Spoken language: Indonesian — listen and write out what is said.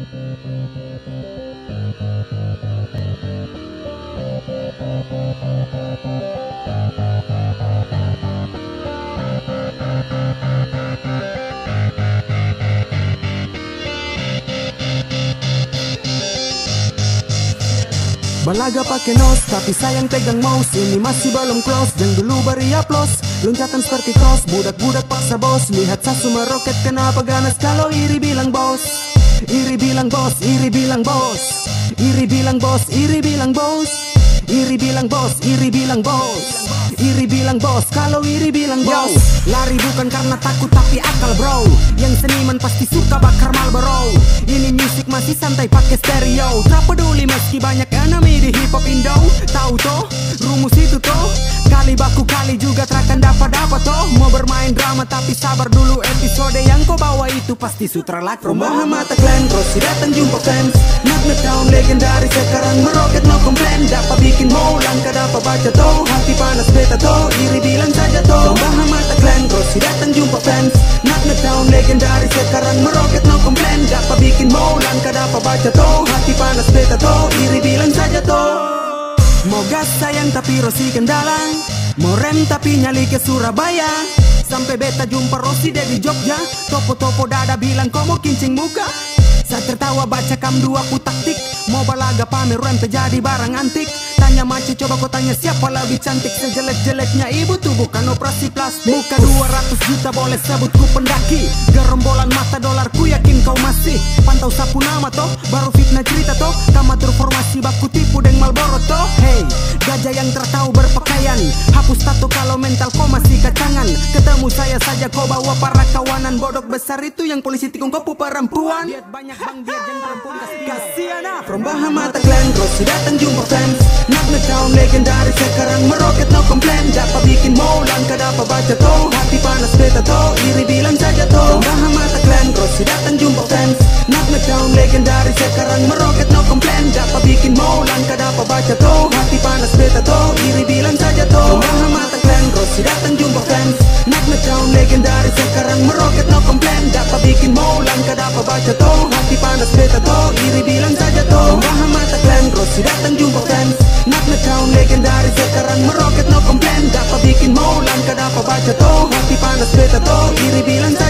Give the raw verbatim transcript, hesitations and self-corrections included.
Balaga pakai nos, tapi sayang pegang mouse. Ini masih belum close, jangan dulu beri aplos. Loncatan seperti cross, budak-budak paksa bos. Lihat Sasu meroket, kenapa ganas kalau iri bilang bos. Iri bilang bos, iri bilang bos. Iri bilang bos, iri bilang bos. Iri bilang bos, iri bilang bos. Iri bilang bos, kalau iri bilang bos. Lari bukan karena takut tapi akal bro. Yang seniman pasti suka bakar Marlboro. Ini musik masih santai pakai stereo. Tak peduli meski banyak enemy di hip hop Indo. Tahu toh, rumus itu toh. Kali baku kali juga terakan dapat-dapat toh. Mau bermain drama tapi sabar dulu, episode yang kau bawa itu pasti sutra laki. From Bahamata Clan, Rossi datang jumpa fans. Knock knock down legendaris sekarang meroket no komplain. Dapat bikin mau langkah dapat baca toh. Hati panas beta toh, iri bilang saja toh. From Bahamata Clan, Rossi datang jumpa fans. Knock knock down legendaris sekarang meroket no komplain. Dapat bikin mau langkah dapat baca toh. Hati panas beta toh, iri bilang saja toh. Mau gas sayang tapi Rossi kendala. Mau rem tapi nyali ke Surabaya. Sampai beta jumpa Rossi dari Jogja. Topo-topo dada bilang kau mau kincing muka. Saya tertawa baca kam dua ku taktik. Mau balaga pamer rem terjadi barang antik. Tanya mace coba kau tanya siapa lebih cantik. Sejelek-jeleknya ibu tuh bukan operasi plastik. Muka dua ratus juta boleh sebut ku pendaki. Gerombolan mata dolar ku yakin kau masih. Pantau sapu nama toh, baru fitnah cerita toh. Kamatur formasi baku tipu deng Malboro toh. Hey, gajah yang tertahu berpakaian. Hapus tato kalau mental kau masih kacangan. Ketemu saya saja kau bawa para kawanan. Bodok besar itu yang polisi tikung kau perempuan. Lihat banyak bang biar jangan perempuan kasihan ah. From Bahamata Clan, Rossi datang jumpa fans. Knock knock down legendaris sekarang meroket no komplain. Dapat bikin mau langkah dapat baca toh. Hati panas beta toh, iri bilang saja toh. From Bahamata Clan, Rossi datang jumpa fans. Knock knock down legendaris sekarang meroket no komplain. Dapat bikin mau langkah dapat baca toh. Hati panas beta toh, iri bilang saja toh. From Bahamata Clan, Rossi datang jumpa fans. Knock knock down legendaris sekarang meroket no komplain. Dapat bikin mau langkah dapat baca toh. Hati panas beta toh, iri bilang saja toh. From Bahamata Clan, Rossi datang jumpa fans. Knock knock down legendaris sekarang meroket no komplain. Dapat bikin mau langkah dapat baca toh. Hati panas beta toh, iri bilang saja.